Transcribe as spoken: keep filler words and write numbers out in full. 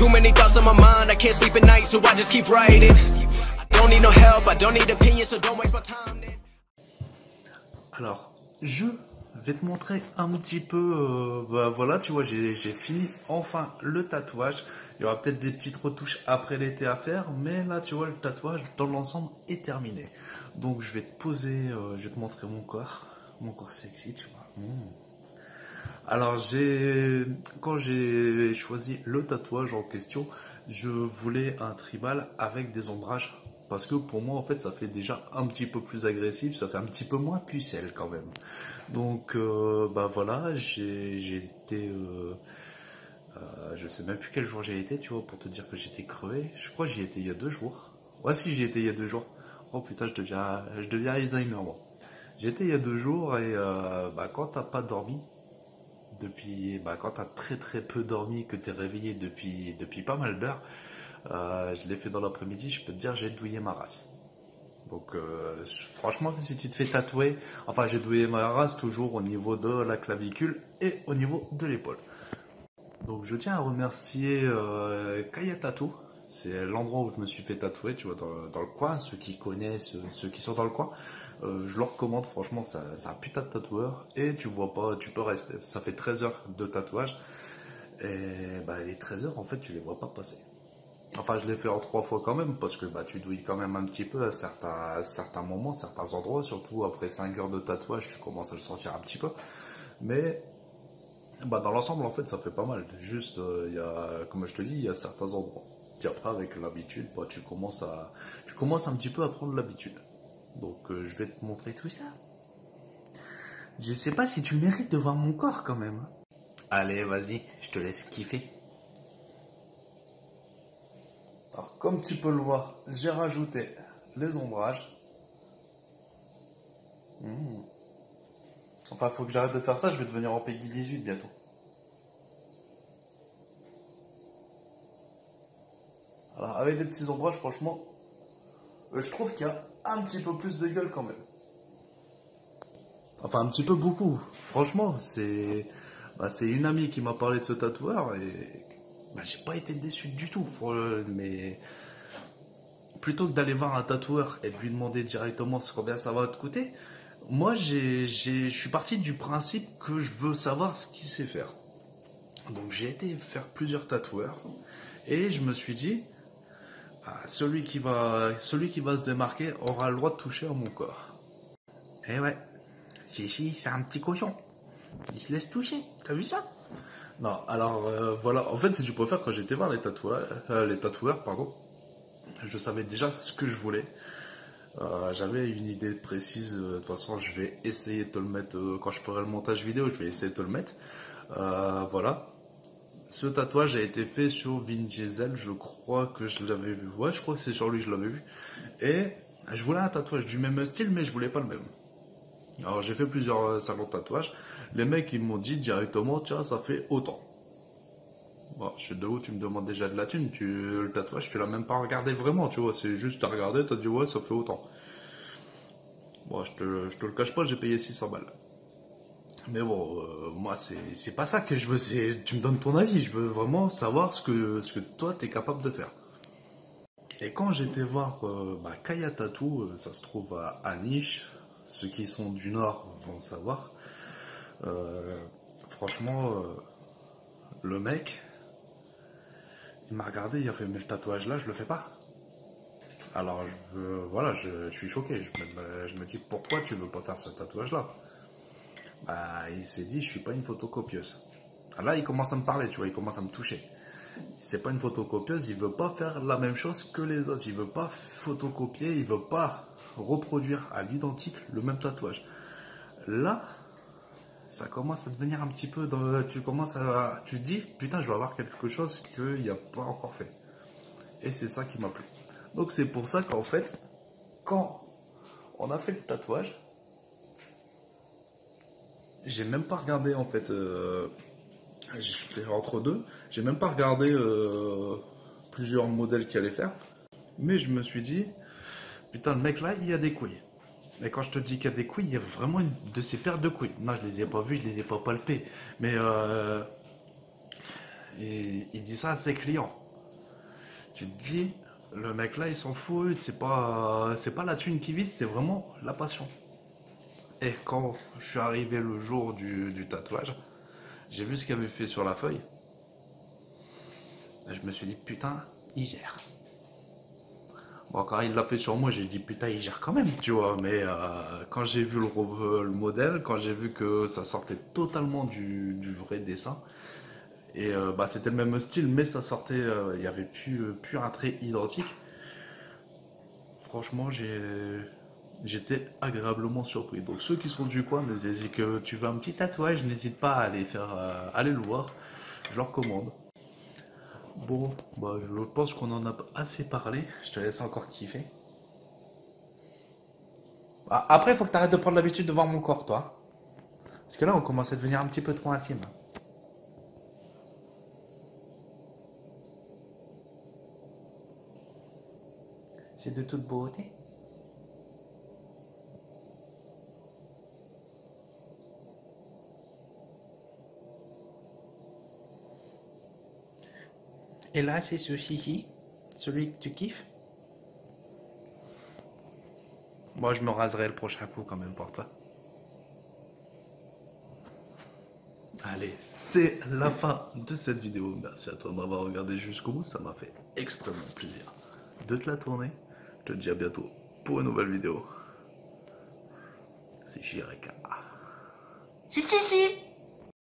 Too many thoughts on my mind, I can't sleep at night, so I just keep writing. I don't need no help, I don't need opinions, so don't waste my time. Alors, je vais te montrer un petit peu, euh, bah, voilà, tu vois, j'ai fini enfin le tatouage. Il y aura peut-être des petites retouches après l'été à faire, mais là, tu vois, le tatouage dans l'ensemble est terminé. Donc, je vais te poser, euh, je vais te montrer mon corps, mon corps sexy, tu vois. Mmh. Alors, j'ai, quand j'ai choisi le tatouage en question, je voulais un tribal avec des ombrages. Parce que pour moi, en fait, ça fait déjà un petit peu plus agressif, ça fait un petit peu moins pucelle quand même. Donc, euh, bah voilà, j'ai été... Euh, euh, je sais même plus quel jour j'ai été, tu vois, pour te dire que j'étais crevé. Je crois que j'y étais il y a deux jours. Ouais, si, j'y étais il y a deux jours. Oh putain, je deviens, je deviens Alzheimer, moi. J'y étais il y a deux jours et euh, bah, quand t'as pas dormi, depuis, bah, quand t'as très très peu dormi, que t'es réveillé depuis, depuis pas mal d'heures, euh, je l'ai fait dans l'après-midi, je peux te dire, j'ai douillé ma race. Donc euh, franchement, si tu te fais tatouer, enfin j'ai douillé ma race toujours au niveau de la clavicule et au niveau de l'épaule. Donc je tiens à remercier euh, Kaya Tattoo. C'est l'endroit où je me suis fait tatouer, tu vois, dans, dans le coin. Ceux qui connaissent, ceux, ceux qui sont dans le coin, euh, je leur recommande, franchement, c'est un putain de tatoueur. Et tu vois pas, tu peux rester. Ça fait treize heures de tatouage. Et bah, les treize heures, en fait, tu les vois pas passer. Enfin, je l'ai fait en trois fois quand même, parce que bah, tu douilles quand même un petit peu à certains, à certains moments, certains endroits. Surtout après cinq heures de tatouage, tu commences à le sentir un petit peu. Mais bah, dans l'ensemble, en fait, ça fait pas mal. Juste, euh, y a, comme je te dis, il y a certains endroits. Puis après, avec l'habitude, bah, tu, commences à, tu commences un petit peu à prendre l'habitude. Donc, euh, je vais te montrer tout ça. Je sais pas si tu mérites de voir mon corps quand même. Allez, vas-y, je te laisse kiffer. Alors, comme tu peux le voir, j'ai rajouté les ombrages. Mmh. Enfin, il faut que j'arrête de faire ça, je vais devenir en Peggy dix-huit bientôt. Alors, avec des petits ombrages, franchement, euh, je trouve qu'il y a un petit peu plus de gueule quand même. Enfin, un petit peu beaucoup. Franchement, c'est bah, c'est une amie qui m'a parlé de ce tatoueur et bah, j'ai pas été déçu du tout. Mais plutôt que d'aller voir un tatoueur et de lui demander directement combien ça va te coûter, moi, j'ai, j'ai, je suis parti du principe que je veux savoir ce qu'il sait faire. Donc, j'ai été faire plusieurs tatoueurs et je me suis dit, ah, celui qui va, celui qui va se démarquer aura le droit de toucher à mon corps. Et ouais, Chichi, c'est un petit cochon. Il se laisse toucher. T'as vu ça? Non, alors euh, voilà. En fait, si tu préfères, quand j'étais voir les tatoueurs, euh, les tatoueurs, pardon, je savais déjà ce que je voulais. Euh, J'avais une idée précise. De toute façon, je vais essayer de te le mettre euh, quand je ferai le montage vidéo. Je vais essayer de te le mettre. Euh, voilà. Ce tatouage a été fait sur Vin Diesel. Je crois que je l'avais vu. Ouais, je crois que c'est sur lui que je l'avais vu. Et je voulais un tatouage du même style, mais je voulais pas le même. Alors j'ai fait plusieurs salons de tatouage. Les mecs ils m'ont dit directement, tiens, ça fait autant. Bon, je suis de où tu me demandes déjà de la thune, tu, le tatouage tu l'as même pas regardé vraiment, tu vois, c'est juste t'as regardé, t'as dit ouais ça fait autant. Bon, je te, je te le cache pas, j'ai payé six cents balles. Mais bon, euh, moi c'est pas ça que je veux, c'est tu me donnes ton avis, je veux vraiment savoir ce que, ce que toi t'es capable de faire. Et quand j'étais voir euh, bah, Kaya Tattoo, euh, ça se trouve à Aniche, ceux qui sont du nord vont le savoir. Euh, franchement, euh, le mec, il m'a regardé, il a fait mais le tatouage là, je le fais pas. Alors je, euh, voilà, je, je suis choqué. Je me, je me dis pourquoi tu veux pas faire ce tatouage là. Bah, il s'est dit je suis pas une photocopieuse. Là il commence à me parler, tu vois, il commence à me toucher. C'est pas une photocopieuse, il veut pas faire la même chose que les autres. Il veut pas photocopier, il veut pas reproduire à l'identique le même tatouage. Là, ça commence à devenir un petit peu dans, tu commences à, tu te dis putain je vais avoir quelque chose qu'il n'y a pas encore fait, et c'est ça qui m'a plu. Donc c'est pour ça qu'en fait quand on a fait le tatouage, j'ai même pas regardé en fait, euh, j'étais entre deux, j'ai même pas regardé euh, plusieurs modèles qu'il allait faire, mais je me suis dit putain le mec là il y a des couilles. Et quand je te dis qu'il y a des couilles, il y a vraiment une de ces paires de couilles. Non, je les ai pas vues, je les ai pas palpées. Mais euh, il, il dit ça à ses clients. Tu te dis, le mec là, il s'en fout, c'est pas, c'est pas la thune qui vise, c'est vraiment la passion. Et quand je suis arrivé le jour du, du tatouage, j'ai vu ce qu'il avait fait sur la feuille. Et je me suis dit, putain, il gère. Bon, quand il l'a fait sur moi, j'ai dit, putain, il gère quand même, tu vois. Mais euh, quand j'ai vu le, le modèle, quand j'ai vu que ça sortait totalement du, du vrai dessin, et euh, bah, c'était le même style, mais ça sortait, euh, il n'y avait plus, plus un trait identique. Franchement, j'ai, j'étais agréablement surpris. Donc ceux qui sont du coin, et que tu veux un petit tatouage, n'hésite pas à aller faire, euh, aller le voir. Je leur recommande. Bon, bah je pense qu'on en a assez parlé. Je te laisse encore kiffer. Ah, après, il faut que tu arrêtes de prendre l'habitude de voir mon corps, toi. Parce que là, on commence à devenir un petit peu trop intime. C'est de toute beauté. Et là, c'est ce chichi, celui que tu kiffes. Moi, je me raserai le prochain coup quand même pour toi. Allez, c'est la fin de cette vidéo. Merci à toi de m'avoir regardé jusqu'au bout. Ça m'a fait extrêmement plaisir de te la tourner. Je te dis à bientôt pour une nouvelle vidéo. C'est Shireka. Si, si, si.